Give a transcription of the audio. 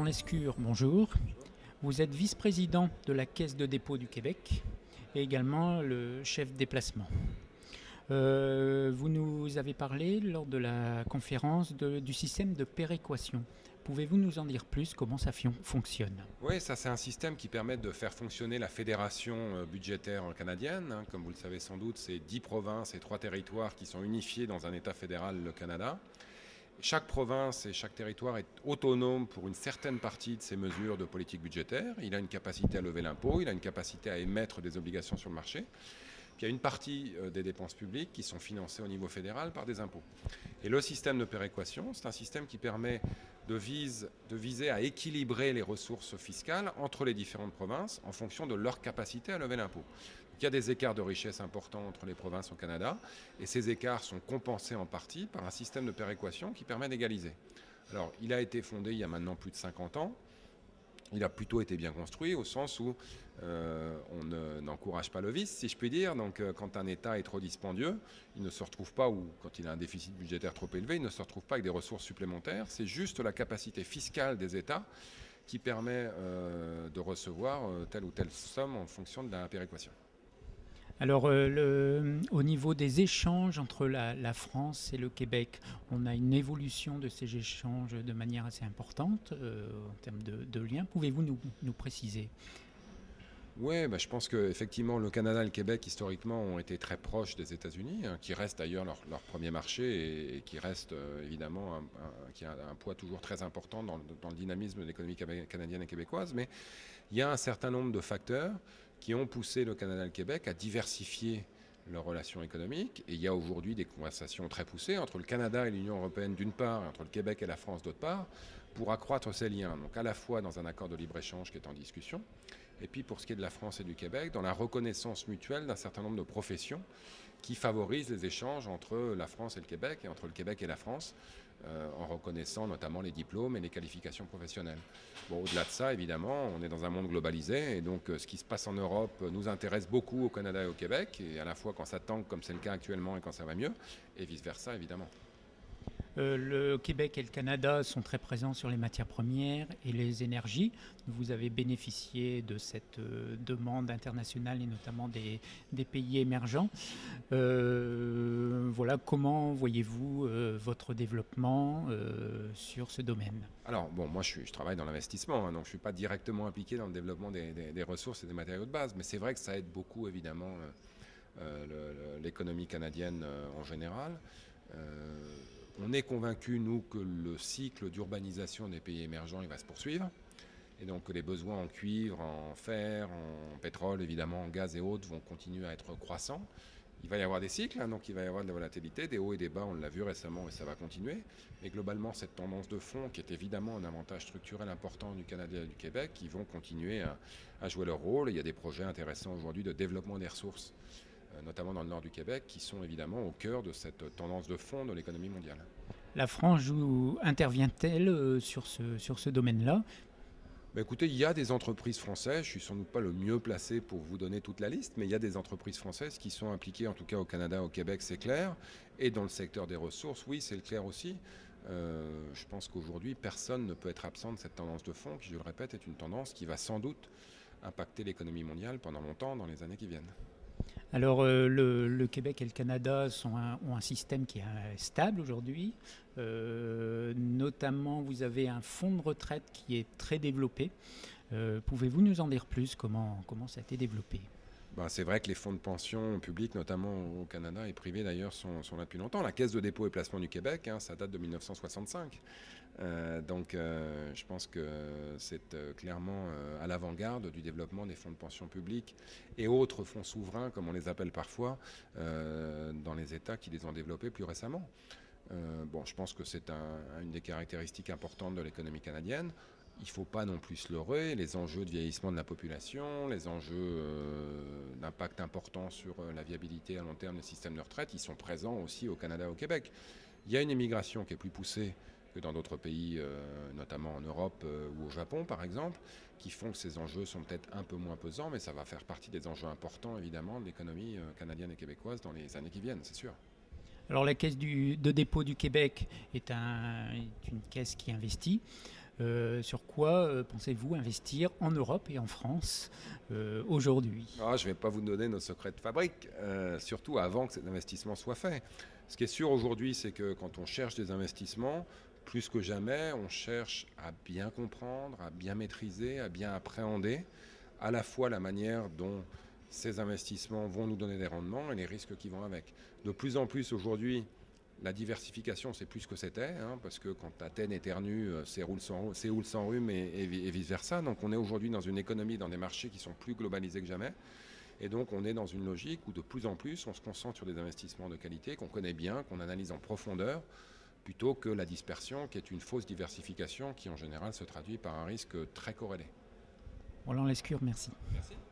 Lescure, bonjour. Vous êtes vice-président de la Caisse de dépôt du Québec et également le chef déplacement. Vous nous avez parlé lors de la conférence du système de péréquation. Pouvez-vous nous en dire plus comment ça fonctionne? Oui, ça c'est un système qui permet de faire fonctionner la fédération budgétaire canadienne. Comme vous le savez sans doute, c'est 10 provinces et 3 territoires qui sont unifiés dans un État fédéral, le Canada. Chaque province et chaque territoire est autonome pour une certaine partie de ses mesures de politique budgétaire. Il a une capacité à lever l'impôt, il a une capacité à émettre des obligations sur le marché. Puis il y a une partie des dépenses publiques qui sont financées au niveau fédéral par des impôts. Et le système de péréquation, c'est un système qui permet de viser à équilibrer les ressources fiscales entre les différentes provinces en fonction de leur capacité à lever l'impôt. Il y a des écarts de richesse importants entre les provinces au Canada et ces écarts sont compensés en partie par un système de péréquation qui permet d'égaliser. Alors, il a été fondé il y a maintenant plus de 50 ans. Il a plutôt été bien construit au sens où on n'encourage pas le vice, si je puis dire. Donc quand un État est trop dispendieux, il ne se retrouve pas, ou quand il a un déficit budgétaire trop élevé, il ne se retrouve pas avec des ressources supplémentaires. C'est juste la capacité fiscale des États qui permet de recevoir telle ou telle somme en fonction de la péréquation. Alors, au niveau des échanges entre la France et le Québec, on a une évolution de ces échanges de manière assez importante en termes de liens. Pouvez-vous nous préciser? Oui, je pense qu'effectivement, le Canada et le Québec, historiquement, ont été très proches des États-Unis, qui reste d'ailleurs leur premier marché et qui reste évidemment qui a un poids toujours très important dans le dynamisme de l'économie canadienne et québécoise. Mais il y a un certain nombre de facteurs qui ont poussé le Canada et le Québec à diversifier leurs relations économiques. Et il y a aujourd'hui des conversations très poussées entre le Canada et l'Union européenne d'une part, et entre le Québec et la France d'autre part, pour accroître ces liens. Donc à la fois dans un accord de libre-échange qui est en discussion, et puis pour ce qui est de la France et du Québec, dans la reconnaissance mutuelle d'un certain nombre de professions qui favorisent les échanges entre la France et le Québec, et entre le Québec et la France, en reconnaissant notamment les diplômes et les qualifications professionnelles. Bon, au-delà de ça, évidemment, on est dans un monde globalisé, et donc ce qui se passe en Europe nous intéresse beaucoup au Canada et au Québec, et à la fois quand ça tangue comme c'est le cas actuellement et quand ça va mieux, et vice-versa, évidemment. Le Québec et le Canada sont très présents sur les matières premières et les énergies. Vous avez bénéficié de cette demande internationale et notamment des pays émergents. Voilà, comment voyez-vous votre développement sur ce domaine? Alors, bon, moi je travaille dans l'investissement, donc je ne suis pas directement impliqué dans le développement des ressources et des matériaux de base, mais c'est vrai que ça aide beaucoup évidemment l'économie canadienne en général. On est convaincu, nous, que le cycle d'urbanisation des pays émergents il va se poursuivre. Et donc que les besoins en cuivre, en fer, en pétrole, évidemment, en gaz et autres vont continuer à être croissants. Il va y avoir des cycles, donc il va y avoir de la volatilité, des hauts et des bas, on l'a vu récemment et ça va continuer. Mais globalement, cette tendance de fond, qui est évidemment un avantage structurel important du Canada et du Québec, ils vont continuer à jouer leur rôle. Il y a des projets intéressants aujourd'hui de développement des ressources, notamment dans le nord du Québec, qui sont évidemment au cœur de cette tendance de fond de l'économie mondiale. La France intervient-elle sur ce domaine-là? Écoutez, il y a des entreprises françaises, je ne suis sans doute pas le mieux placé pour vous donner toute la liste, mais il y a des entreprises françaises qui sont impliquées, en tout cas au Canada, au Québec, c'est clair, et dans le secteur des ressources, oui, c'est clair aussi. Je pense qu'aujourd'hui, personne ne peut être absent de cette tendance de fond, qui, je le répète, est une tendance qui va sans doute impacter l'économie mondiale pendant longtemps dans les années qui viennent. Alors le Québec et le Canada ont un système qui est stable aujourd'hui. Notamment, vous avez un fonds de retraite qui est très développé. Pouvez-vous nous en dire plus comment ça a été développé? C'est vrai que les fonds de pension publics, notamment au Canada et privés d'ailleurs, sont là depuis longtemps. La Caisse de dépôt et placement du Québec, ça date de 1965. Donc je pense que c'est clairement à l'avant-garde du développement des fonds de pension publics et autres fonds souverains, comme on les appelle parfois, dans les États qui les ont développés plus récemment. Je pense que c'est une des caractéristiques importantes de l'économie canadienne. Il ne faut pas non plus se leurrer, les enjeux de vieillissement de la population, les enjeux d'impact important sur la viabilité à long terme des systèmes de retraite, ils sont présents aussi au Canada et au Québec. Il y a une immigration qui est plus poussée que dans d'autres pays, notamment en Europe ou au Japon par exemple, qui font que ces enjeux sont peut-être un peu moins pesants, mais ça va faire partie des enjeux importants évidemment de l'économie canadienne et québécoise dans les années qui viennent, c'est sûr. Alors la Caisse de dépôt du Québec est une caisse qui investit. Sur quoi pensez-vous investir en Europe et en France aujourd'hui? Je ne vais pas vous donner nos secrets de fabrique, surtout avant que cet investissement soit fait. Ce qui est sûr aujourd'hui, c'est que quand on cherche des investissements, plus que jamais, on cherche à bien comprendre, à bien maîtriser, à bien appréhender à la fois la manière dont ces investissements vont nous donner des rendements et les risques qui vont avec. De plus en plus aujourd'hui, la diversification, c'est plus que c'était, parce que quand Athènes éternue, Séoul s'enrhume et vice-versa. Donc on est aujourd'hui dans une économie, dans des marchés qui sont plus globalisés que jamais. Et donc on est dans une logique où de plus en plus, on se concentre sur des investissements de qualité qu'on connaît bien, qu'on analyse en profondeur, plutôt que la dispersion, qui est une fausse diversification, qui en général se traduit par un risque très corrélé. Roland Lescure, merci. Merci.